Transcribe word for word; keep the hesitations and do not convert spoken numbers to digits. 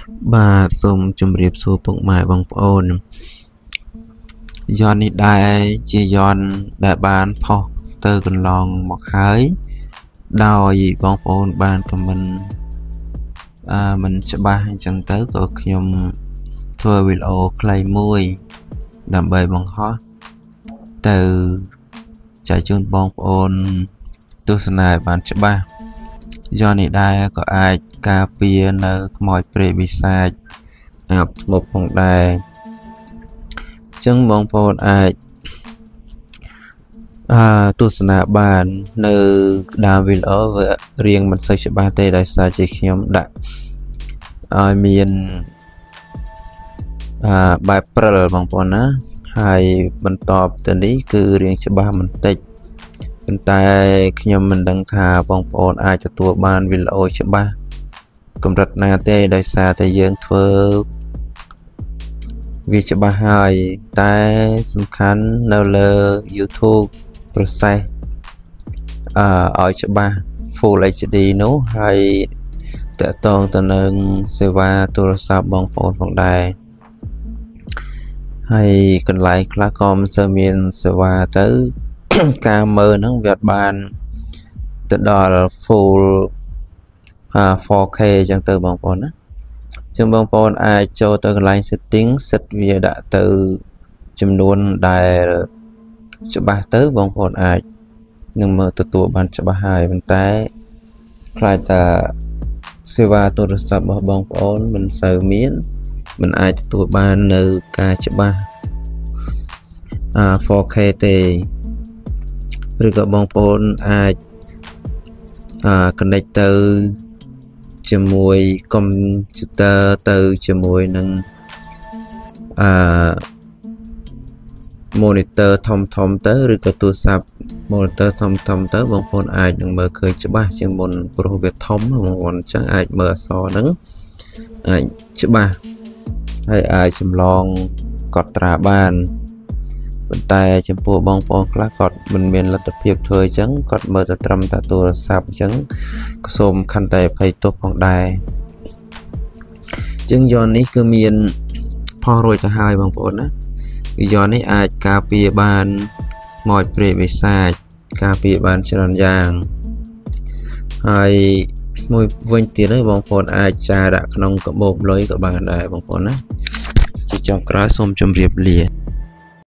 បាទសូមជម្រាបសួរពុកម៉ែបងប្អូនយ័ន្តនេះដែរជាយ័ន្តដែលបានផុសទៅកន្លងមកហើយដោយបងប្អូនបានខមមិនអឺមិនច្បាស់អញ្ចឹងទៅក៏ខ្ញុំធ្វើវីដេអូខ្លីមួយដើម្បីបង្ហោះទៅចែកជូនបងប្អូនទស្សនាឲ្យបានច្បាស់យ័ន្តនេះដែរក៏អាចការពារនៅខ្មោចព្រាយបិសាចអាបធ្មប់ផងដែរអញ្ចឹងបងប្អូនអាចអឺទស្សនាបាននៅដើមវីដេអូវារៀងមិនសូវច្បាស់ទេដោយសារជាខ្ញុំដាក់ឲ្យមានអឺបែបព្រិលបងប្អូនណាហើយបន្តទៅនេះគឺរៀងច្បាស់បន្តិចប៉ុន្តែខ្ញុំមិនដឹងថាបងប្អូនអាចទទួលបានវីដេអូច្បាស់កម្រិតណាទេដោយសារតែយើងធ្វើវាច្បាស់ហើយតែសំខាន់នៅលើ YouTube process អឺឲ្យច្បាស់ Full เอช ดี នោះហើយតកតងទៅនឹងសេវាទូរស័ព្ទបងប្អូនផងដែរហើយកន្លែងខ្លះក៏មិនសូវមានសេវាទៅ ការមើលហ្នឹងវាអត់បានទៅដល់ full four K អញ្ចឹងទៅបងប្អូនណាអញ្ចឹងបងប្អូនអាចចូលទៅកន្លែង setting set វាដាក់ទៅចំនួនដែលច្បាស់ទៅបងប្អូនអាចនឹងមើលទទួលបានច្បាស់ហើយប៉ុន្តែខ្លាចថាសេវាទូរស័ព្ទរបស់បងប្អូនមិនសូវមានមិនអាចទទួលបាននៅការច្បាស់four K ទេឬក៏បងប្អូនអាចអឺ connect ទៅជាមួយកុំព្យូទ័រទៅជាមួយនឹងអឺ monitor ធំធំទៅឬក៏ទូរស័ព្ទ monitor ធំធំទៅបងប្អូនអាចនឹងមើលឃើញច្បាស់ជាងមុនព្រោះវាធំបងប្អូនអញ្ចឹងអាចមើលអក្សរហ្នឹងអាចច្បាស់ហើយអាចចម្លងកត់ត្រាបានប៉ុន្តែចំពោះបងប្អូនខ្លះគាត់មិនមានលទ្ធភាពធ្វើអញ្ចឹងគាត់មើលតែត្រឹមតែទូរស័ព្ទអញ្ចឹងក៏សូមខន្តីអភ័យទោសផងដែរអញ្ចឹងយ័ន្តនេះគឺមានផុសរួចទៅហើយបងប្អូនណាយ័ន្តនេះអាចការពារបានខ្មោចព្រាយបិសាចការពារបានច្រើនយ៉ាងហើយមួយវិញទៀតហ្នឹងបងប្អូនអាចចារដាក់ក្នុងកាបូបលុយក៏បានដែរបងប្អូនណាជាចុងក្រោយសូមជម្រាបលា